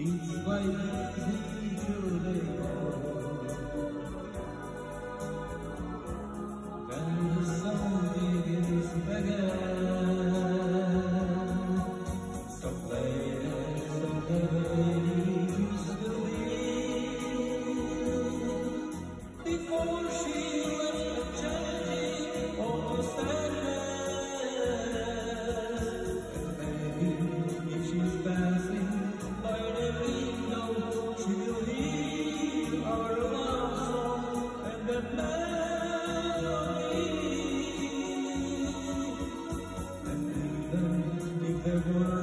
Each life is surely then the song begins again. So play so the way used to be before she left the journey of sadness. And maybe if she's passing by the window, she will hear our love song and the melody. And even if there were